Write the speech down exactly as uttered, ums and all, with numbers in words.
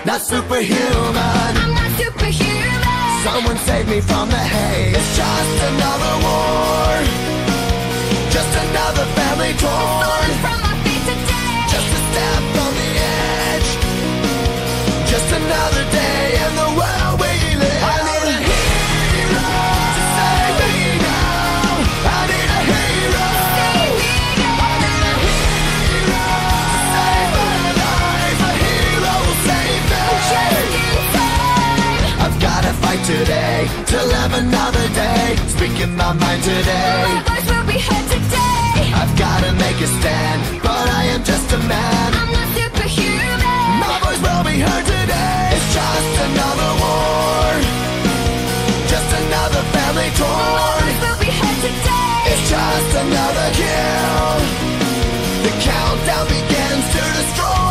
not superhuman. I'm not superhuman. Someone save me from the haze. It's just another war, just another family torn. From my feet today. Just a step from the edge, just another day in the world we live. I need a hero to save me now. I need a hero. Save me now. I need a hero to save my life. A hero will save me. Just in time. I've gotta fight today to live another day. Speaking my mind today. My voice will be heard today. I've gotta make a stand, but I am just a man. I'm not superhuman. My voice will be heard today. It's just another war, just another family My torn. voice will be heard today. It's just another kill. The countdown begins to destroy.